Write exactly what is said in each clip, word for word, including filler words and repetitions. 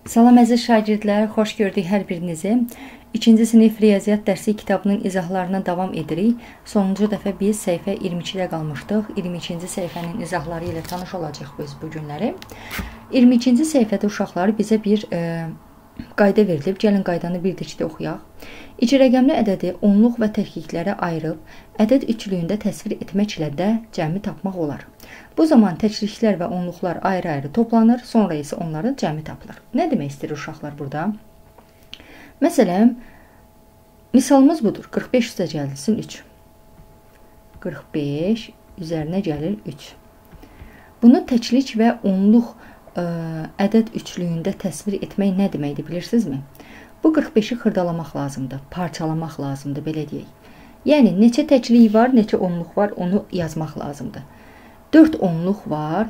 Salam əziz şagirdlər, xoş gördük hər birinizi. İkinci sinif riyaziyyat dərsi kitabının izahlarına davam edirik. Sonuncu dəfə biz səhifə iyirmi ikidə qalmışdıq. iyirmi ikinci səhifənin izahları ilə tanış olacaq biz bu günləri. iyirmi ikinci səhifədə uşaqlar bizə bir e, qayda verilib. Gəlin qaydanı bir dikdə oxuyaq. İki rəqəmli ədədi onluq və təkliklərə ayırıb, ədəd üçlüyündə təsvir etməklə də cəmi tapmaq olar. Bu zaman təkliklər və onluqlar ayrı-ayrı toplanır, sonra isə onların cəmi tapılır. Nə demək istəyir uşaqlar burada? Məsələn, misalımız budur. qırx beş üstə gəlsin üç. qırx beş üzərinə gəlir üç. Bunu təklik və onluq ə, ədəd üçlüyündə təsvir etmək nə deməkdir, bilirsinizmi? Bu qırx beşi xırdalamaq lazımdır, parçalamaq lazımdır, belə deyək. Yəni, neçə təklik var, neçə onluq var, onu yazmaq lazımdır. dörd onluq var,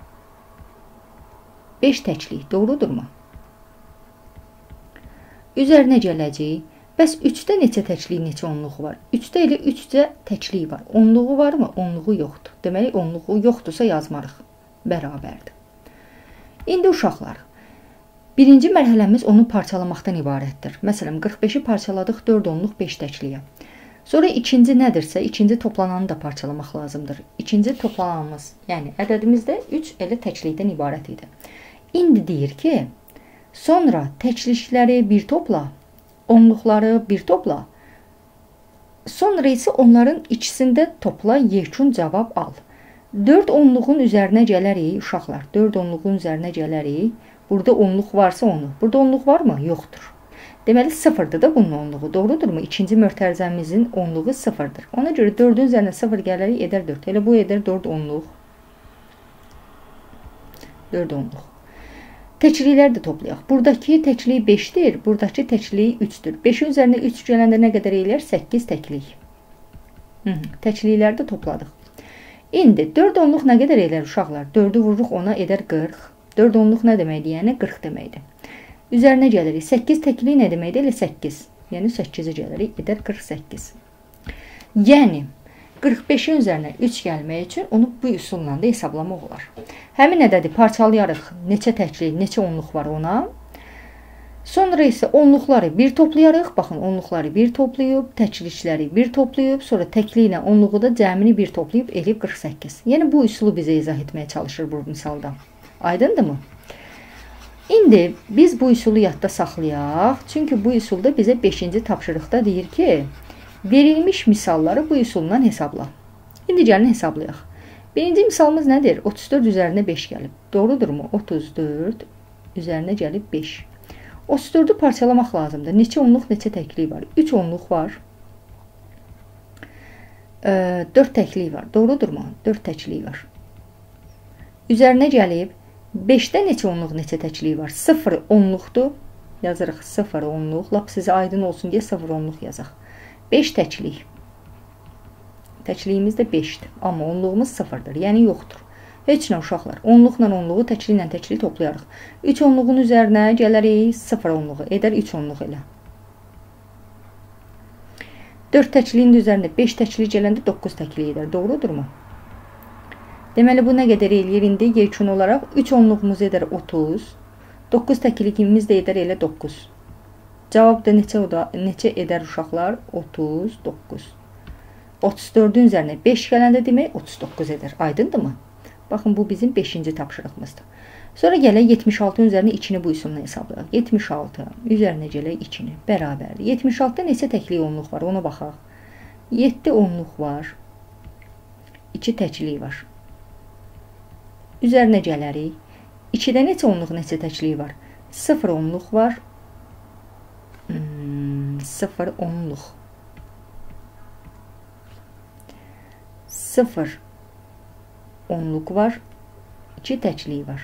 beş təklik, doğrudurmu? Üzərinə gələcək. Bəs üçdə neçə təklik, neçə onluq var? üçdə elə üçdə təklik var. Onluğu varmı? Onluğu yoxdur. Deməli, onluğu yoxdursa yazmarıq. Bərabərdir. İndi uşaqlar, birinci mərhələmiz onu parçalamaqdan ibarətdir. Məsələn, qırx beşi parçaladıq dörd onluq beş təkliyə. Sonra ikinci nədirsə, ikinci toplananı da parçalamaq lazımdır. İkinci toplananımız, yəni ədədimizdə üç elə təklikdən ibarət idi. İndi deyir ki, sonra təklikləri bir topla, onluqları bir topla, sonra isə onların ikisində topla, yekun cavab al. dörd onluğun üzərinə gələrik, uşaqlar, dörd onluğun üzərinə gələrik. Burada onluq varsa onu. Burada onluq varmı? Yoxdur. Deməli, sıfırdır da bunun onluğu. Doğrudurmu? İkinci mötərizəmizin onluğu sıfırdır. Ona görə dördün üzərinə sıfır gələrik, edər dörd. Elə bu edər dörd onluq. dörd onluq. Təklikləri də toplayaq. Buradakı təklik beşdir, buradakı təklik üçdür. beşin üzərinə üç gələndə nə qədər eləyər? səkkiz təklik. Hı -hı. Təklikləri də topladıq. İndi dörd onluq nə qədər eləyər uşaqlar? dördü vururuq ona edər qırx. dörd onluq nə deməkdir? Yəni qırx deməkdir. Üzərinə gəlirik. səkkiz təklik nə deməkdir? Elə səkkiz. Yəni səkkizə gəlirik. Edər qırx səkkiz. Yəni, qırx beşin üzərinə üç gəlmək üçün onu bu üsulla da hesablamaq olar. Həmin ədədi parçalayarıq. Neçə təklik, neçə onluq var ona. Sonra isə onluqları bir toplayarıq. Baxın, onluqları bir toplayıb, təklikləri bir toplayıb, sonra təkli ilə onluğu da cəmini bir toplayıb eləyib qırx səkkiz. Yəni, bu üsulu bizə izah etməyə çalışır bu misalda. Aydındır mı? İndi biz bu üsulu yadda saxlayaq. Çünki bu üsulda bizə beşinci tapşırıqda deyir ki, verilmiş misalları bu üsulla hesabla. İndi gəlin hesablayaq. Birinci misalımız nədir? otuz dörd üzərinə beş gəlib. Doğrudurmu? otuz dörd üzərinə gəlib beş. otuz dördü parçalamaq lazımdır. Neçə onluq, neçə təklik var? üç onluq var. dörd təklik var. Doğrudurmu? dörd təklik var. Üzərinə gəlib beşdə neçə onluq, neçə təklik var? sıfır onluqdur. Yazırıq sıfır onluq. Lap sizə aydın olsun deyə sıfır onluq yazaq. beş təklik. Təkliyimiz də beşdir. Amma onluğumuz sıfırdır. Yəni yoxdur. Heç nə uşaqlar. Onluqla onluğu, təkli ilə təkli toplayarıq. üç onluğun üzərinə gələrik sıfır onluğu. Edər üç onluq elə. dörd təkliyin üzərində beş təkli gələndə doqquz təkli edər. Doğrudurmu? Deməli, bu nə qədər eləyir indi? Yekun olaraq üç onluğumuz edər otuz. doqquz təklikimiz də edər elə doqquz. Cavab da neçə, neçə edər uşaqlar? otuz doqquz. otuz dördün üzərinə beş gələndə demək otuz doqquz edər. Aydındır mı? Baxın, bu bizim beşinci tapşırığımızdır. Sonra gələk yetmiş altının üzərinə ikini bu üsulla hesablayaq. yetmiş altı üzərinə gələk ikini. Bərabərdir. yetmiş altıda neçə təklik onluq var? Ona baxaq. yeddi onluq var. iki təklik var. Üzərinə gələrik. ikidə neçə onluq, neçə təklik var? sıfır onluq var. Hmm, sıfır onluq. sıfır onluq var. iki təklik var.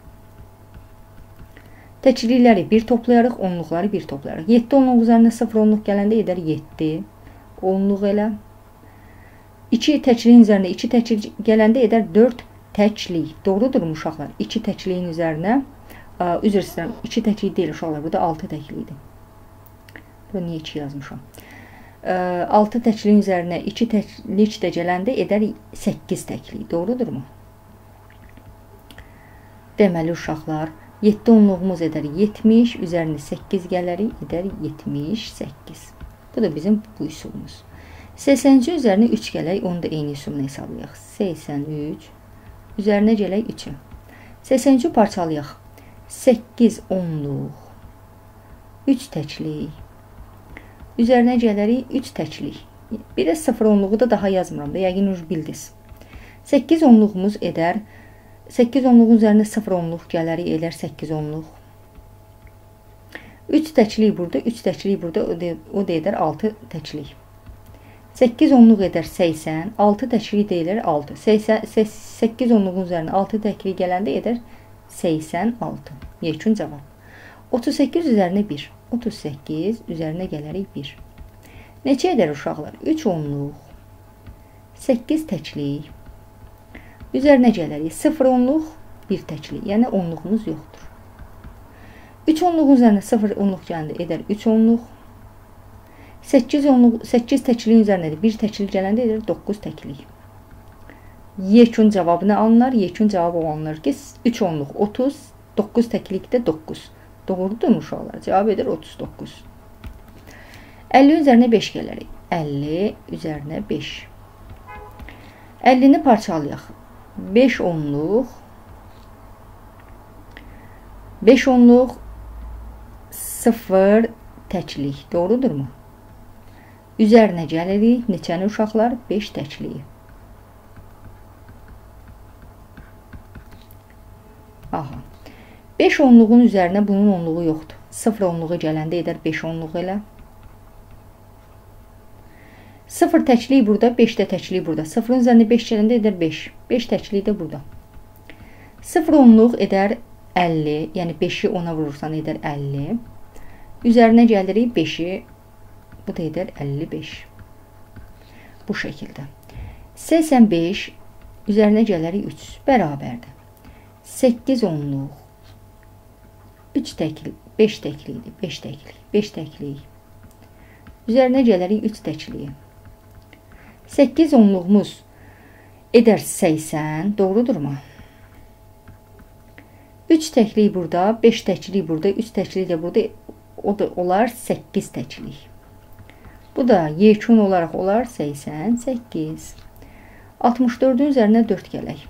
Təklikləri bir toplayarıq, onluqları bir toplayarıq. yeddi onluq üzərində sıfır onluq gələndə edər yeddi onluq elə. iki təkliyin üzərində iki təklik gələndə edər dörd təklik. Doğrudurmu uşaqlar? iki təkliyin üzərinə, ə, üzr istəyirəm, iki təklik deyil uşaqlar, bu da altı təklikdir. Burada niyə iki yazmışam? Ə, altı təkliyin üzərinə iki təklik də gələndə edər səkkiz təklik. Doğrudurmu? Deməli uşaqlar, yeddi onluğumuz edər yetmiş, üzərinə səkkiz gələrik, edər yetmiş səkkiz. Bu da bizim bu üsulumuz. səksənin üzərinə üç gələk, onu da eyni üsulla hesablayaq. səksən üç, üzərinə gələk üçü. səksəni üçü parçalayaq. səkkiz onluq, üç təklik, üzərinə gələrik üç təklik. Bir də sıfır onluğu da daha yazmıram da, yəqin uc bildiniz. səkkiz onluğumuz edər, səkkiz onluğun üzərinə sıfır onluq gələrik, edər səkkiz onluq. üç təklik burada, üç təklik burada, o da edər altı təklik. səkkiz onluq edər səksən, altı təklik deyilir altı. səkkiz onluğun üzərinə altı təklik gələndə edər səksən altı. Yekun cavab. otuz səkkiz üzərinə bir. otuz səkkiz üzərinə gələrik bir. Neçə edər uşaqlar? üç onluq, səkkiz təklik. Üzərinə gələrik sıfır onluq, bir təklik. Yəni onluğumuz yoxdur. üç onluğun üzərinə sıfır onluq gələndə edər üç onluq. səkkiz onluq, səkkiz təkliyin üzərinə bir təklik gələndə edər doqquz təklik. Yekun cavabını alınır. Yekun cavabı alınır ki, üç onluq otuz, doqquz təklikdə doqquz. Doğrudur mu uşaqlar? Cavab edir otuz doqquz. əlli üzərinə beş gələrik. əlli üzərinə beş. əllini parçalayaq. beş onluq, beş onluq, sıfır təklik. Doğrudur mu? Üzərinə gəlirik. Neçəni uşaqlar? beş təkliyi. Aha. beş onluğun üzərinə bunun onluğu yoxdur. sıfır onluğu gələndə edər beş onluq elə. sıfır təklik burada, beş də təklik burada. sıfırın üzərində beş gələndə edər beş. beş təklik də burada. sıfır onluq edər əlli. Yəni beşi ona vurursan edər əlli. Üzərinə gəlirik beşi. Bu da edər əlli beş. Bu şəkildə. səksən beş üzərinə gəlirik üç. Bərabərdir. səkkiz onluq, üç təklik, beş təklikdir, beş təklik, beş təklik. Üzərinə gələrik üç təkliyi. səkkiz onluğumuz edər səksən, doğrudurmu? üç təklik burada, beş təklik burada, üç təklik də burada, o da olar səkkiz təklik. Bu da yekun olaraq olar səksən səkkiz. altmış dördün üzərinə dörd gələk.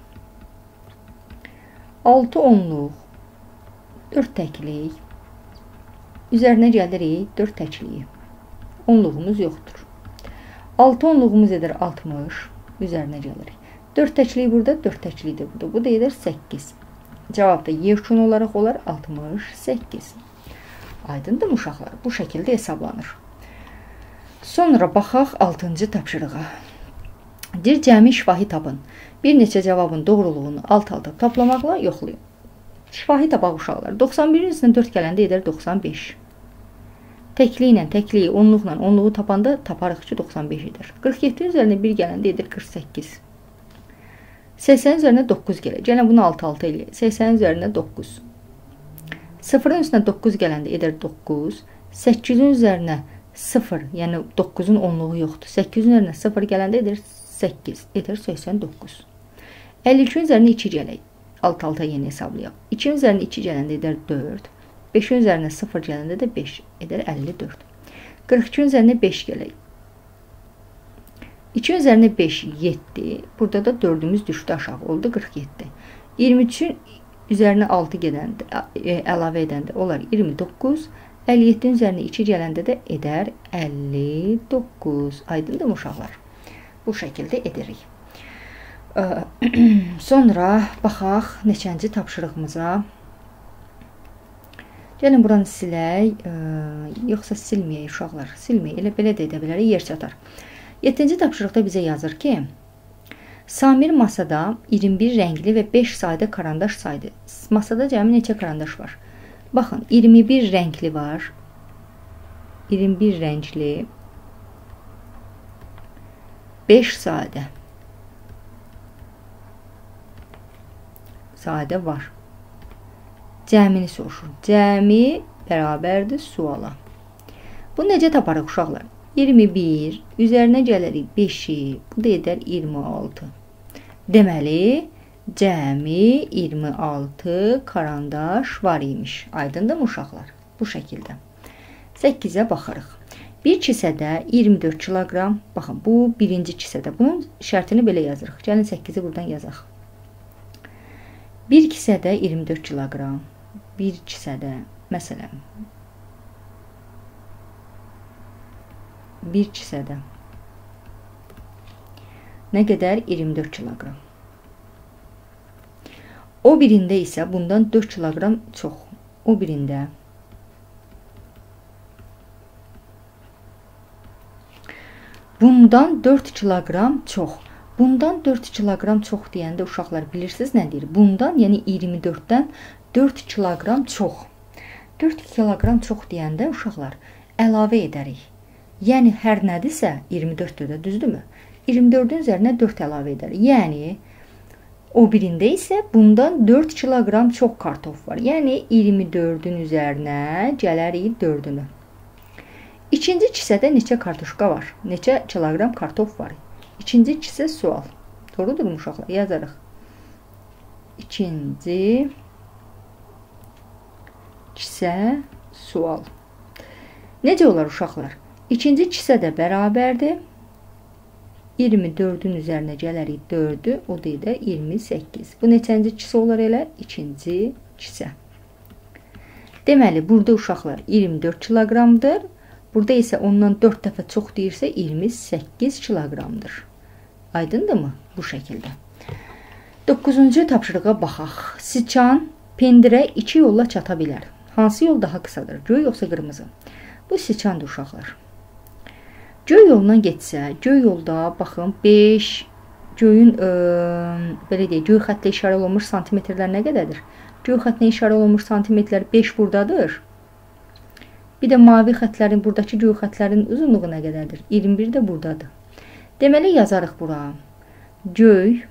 altı onluq, dörd təklik. Üzərinə gəlirik dörd təkliyi. Onluğumuz yoxdur. altı onluğumuz edir altmış. Üzərinə gəlirik. dörd təklik burada, dörd təklik də burada. Bu da edir səkkiz. Cavab da yekun olaraq olar altmış səkkiz. Aydındır mı uşaqlar? Bu şəkildə hesablanır. Sonra baxaq altıncı tapşırığa. Dir cəmi şifahi tapın. Bir neçə cavabın doğruluğunu alt-alta toplamaqla yoxlayın. Şifahi tapaq uşaqlar. doxsan birin üstünə dörd gələndə edər doxsan beş. Təkliyi ilə təkliyi, onluqla onluğu tapanda taparıq ki, doxsan beş edir. qırx yeddinin üzərinə bir gələndə edir qırx səkkiz. səksənin üzərinə doqquz gəlir. Gəlin bunu alt-alta eləyək. səksənin üzərinə doqquz. sıfırın üstünə doqquz gələndə edir doqquz. səkkizin üzərinə sıfır, yəni doqquzun onluğu yoxdur. səkkizin üzərinə sıfır gələndə edir səkkiz, edir səksən doqquz. əlli ikin üzərinə iki gələk. Alt-alta yeni hesablayaq. ikin üzərinə iki gələndə edir dörd. beşin üzərinə sıfır gələndə də beş, edir əlli dörd. qırx ikin üzərinə beş gələk. iki üzərinə beş, yeddi. Burada da dördümüz düşdü aşağı, oldu qırx yeddi. iyirmi üçün üzərinə altı gələndə, əlavə edəndə olar iyirmi doqquz. əlli yeddinin üzərinə iki gələndə də edər əlli doqquz. Aydındır mı uşaqlar? Bu şəkildə edirik. Sonra baxaq neçənci tapşırığımıza. Gəlin buranı silək. Yoxsa silməyək uşaqlar. Silməyək. Elə belə də edə bilərik. Yer çatar. yeddinci tapşırıqda bizə yazır ki, Samir masada iyirmi bir rəngli və beş sadə karandaş saydı. Masada cəmi neçə karandaş var? Baxın, iyirmi bir rəngli var. iyirmi bir rəngli. beş sadə. Sadə var. Cəmini soruşur. Cəmi bərabərdir suala. Bunu necə taparıq uşaqlar? iyirmi bir, üzərinə gələrik beşi, bu da edər iyirmi altı. Deməli, cəmi iyirmi altı karandaş var imiş. Aydındır mı uşaqlar? Bu şəkildə. səkkizə baxırıq. Bir kisədə iyirmi dörd kiloqram. Baxın, bu birinci kisədə. Bunun şərtini belə yazırıq. Gəlin səkkizi buradan yazaq. Bir kisədə iyirmi dörd kiloqram. Bir kisədə, məsələn, bir kisədə nə qədər? iyirmi dörd kiloqram. O birində isə bundan dörd kiloqram çox. O birində bundan dörd kiloqram çox. Bundan dörd kiloqram çox deyəndə uşaqlar bilirsiniz nə deyir? Bundan, yəni iyirmi dörddən dörd kiloqram çox. dörd kiloqram çox deyəndə uşaqlar əlavə edərik. Yəni hər nədirsə iyirmi dörddür də, düzdürmü? iyirmi dördün üzərinə dörd əlavə edərik. Yəni o birində isə bundan dörd kiloqram çox kartof var. Yəni iyirmi dördün üzərinə gələrik dördünü. İkinci kisədə neçə kartuşka var? Neçə kiloqram kartof var? İkinci kisə sual. Doğrudur mu uşaqlar? Yazarıq. İkinci kisə sual. Necə olar uşaqlar? İkinci kisə də bərabərdir. iyirmi dördün üzərinə gələrik dördü, o da də iyirmi səkkiz. Bu neçənci kisə olar elə? İkinci kisə. Deməli, burada uşaqlar iyirmi dörd kiloqramdır. Burada isə ondan dörd dəfə çox deyirsə iyirmi səkkiz kiloqramdır. Aydındır mı? Bu şəkildə. doqquzuncu tapşırığa baxaq. Siçan pendirə iki yolla çata bilər. Hansı yol daha qısadır? Göy yoxsa qırmızı? Bu siçandır uşaqlar. Göy yolundan getsə, göy yolda baxın beş, göyün ə, belə deyək, göy xətlə işarə olunmuş santimetrlər nə qədərdir? Göy xətlə işarə olunmuş santimetrlər beş buradadır. Bir də mavi xətlərin, buradakı göy xətlərin uzunluğu nə qədərdir? iyirmi bir də buradadır. Deməli yazarıq bura. Göy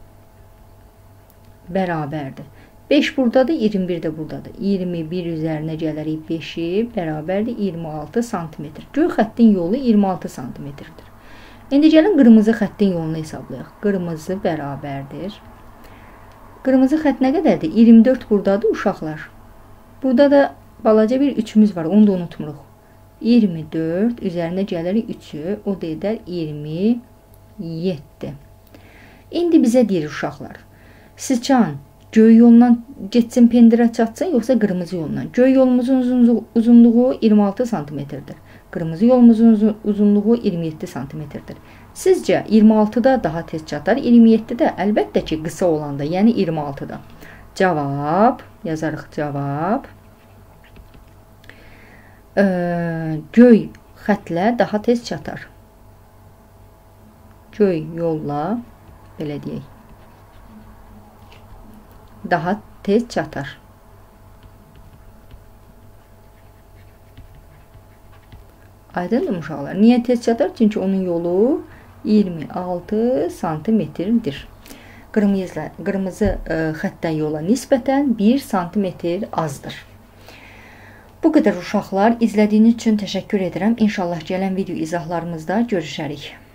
bərabərdir. beş buradadır, iyirmi bir də buradadır. iyirmi bir üzərinə gələrik beşi bərabərdir iyirmi altı santimetr. Göy xəttin yolu iyirmi altı santimetrdir. İndi gəlin qırmızı xəttin yolunu hesablayaq. Qırmızı bərabərdir. Qırmızı xətt nə qədərdir? iyirmi dörd buradadır uşaqlar. Burada da balaca bir üçümüz var, onu da unutmuruq. iyirmi dörd üzərinə gəlirik üçü, o da edər iyirmi yeddi. İndi bizə deyir uşaqlar. Siçan göy yolundan getsin pendirə çatsın, yoxsa qırmızı yolundan? Göy yolumuzun uzunluğu iyirmi altı santimetrdir. Qırmızı yolumuzun uzunluğu iyirmi yeddi santimetrdir. Sizcə iyirmi altıda daha tez çatar, iyirmi yeddidə əlbəttə ki qısa olanda, yəni iyirmi altıda. Cavab, yazarıq cavab. Ee, göy xətlə daha tez çatar. Göy yolla, belə deyək, daha tez çatar. Aydındır mı uşaqlar? Niyə tez çatar? Çünki onun yolu iyirmi altı santimetrdir. Qırmızı, qırmızı ə, xətdən yola nisbətən bir santimetr azdır. Bu qədər uşaqlar. İzlədiyiniz üçün təşəkkür edirəm. İnşallah gələn video izahlarımızda görüşərik.